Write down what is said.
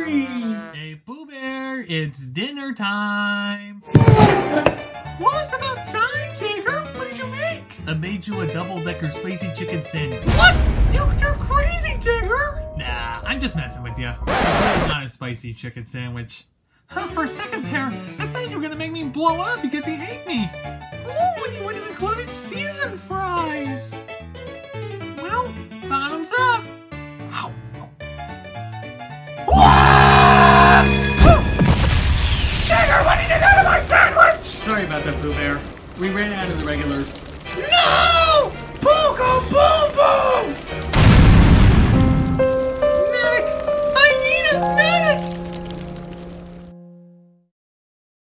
hungry! Hey, Pooh Bear, it's dinner time! Well, it's about time, Tigger! What did you make? I made you a double-decker spicy chicken sandwich. What? You're crazy, Tigger! Nah, I'm just messing with you. It's really not a spicy chicken sandwich. For a second there, I thought you were gonna make me blow up because you hate me. Oh, and you would have included seasoned fries. Well, bottoms up. Ow. Tigger, what did you do to my sandwich? Sorry about that, Pooh Bear. We ran out of the regulars. No! Pooh, go Pooh!